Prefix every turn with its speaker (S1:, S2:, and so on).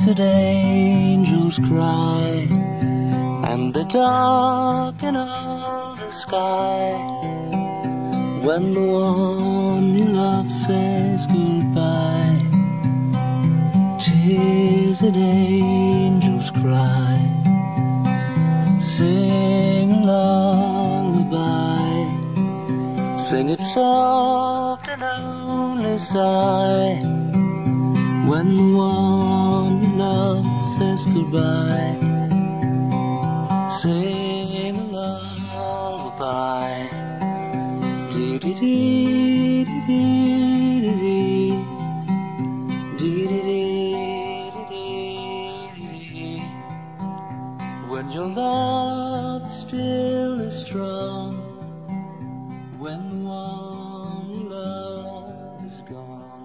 S1: that angels cry, and the darken of the sky, when the one you love says goodbye. 'Tis that angels cry, sing a lullaby, sing it soft and only sigh, when the one you love says goodbye. Sing a lullaby, dee-dee-dee-dee-dee-dee-dee, dee-dee-dee-dee-dee. When your love still is strong, when the one you love is gone.